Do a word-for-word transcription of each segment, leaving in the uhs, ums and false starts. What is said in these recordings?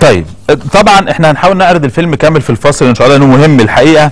طيب طبعا احنا هنحاول نعرض الفيلم كامل في الفاصل ان شاء الله، لانه مهم الحقيقه،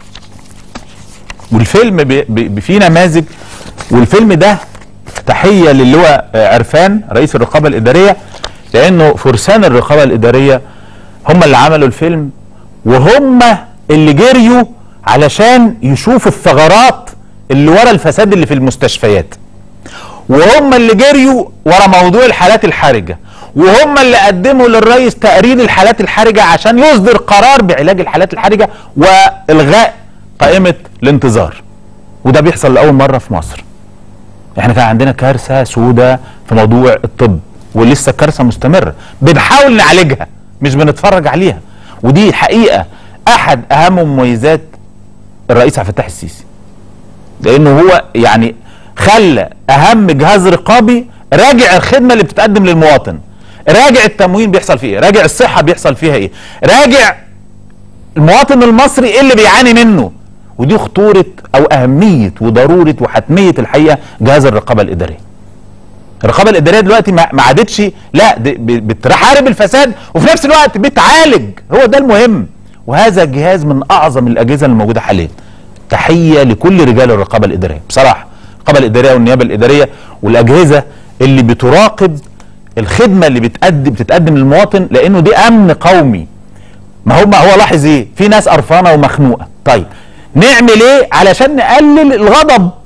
والفيلم بي بي فيه نماذج. والفيلم ده تحيه للواء عرفان رئيس الرقابه الاداريه، لانه فرسان الرقابه الاداريه هم اللي عملوا الفيلم، وهم اللي جريوا علشان يشوفوا الثغرات اللي ورا الفساد اللي في المستشفيات، وهم اللي جريوا ورا موضوع الحالات الحرجه، وهم اللي قدموا للرئيس تقرير الحالات الحرجه عشان يصدر قرار بعلاج الحالات الحرجه والغاء قائمه الانتظار. وده بيحصل لاول مره في مصر. احنا كان عندنا كارثه سوداء في موضوع الطب، ولسه الكارثه مستمره، بنحاول نعالجها مش بنتفرج عليها. ودي حقيقه احد اهم مميزات الرئيس عبد الفتاح السيسي، لانه هو يعني خلى اهم جهاز رقابي راجع الخدمه اللي بتتقدم للمواطن، راجع التموين بيحصل فيه ايه، راجع الصحه بيحصل فيها ايه، راجع المواطن المصري ايه اللي بيعاني منه. ودي خطوره او اهميه وضروره وحتميه الحقيقه جهاز الرقابه الاداريه. الرقابه الاداريه دلوقتي ما عادتش لا بتحارب الفساد وفي نفس الوقت بتعالج، هو ده المهم. وهذا جهاز من اعظم الاجهزه الموجوده حاليا. تحيه لكل رجال الرقابه الاداريه بصراحه، الرقابه الاداريه والنيابه الاداريه والاجهزه اللي بتراقب الخدمه اللي بتقدم بتتقدم للمواطن، لانه دي امن قومي. ما هو ما هو لاحظ ايه؟ في ناس قرفانه ومخنوقه. طيب نعمل ايه علشان نقلل الغضب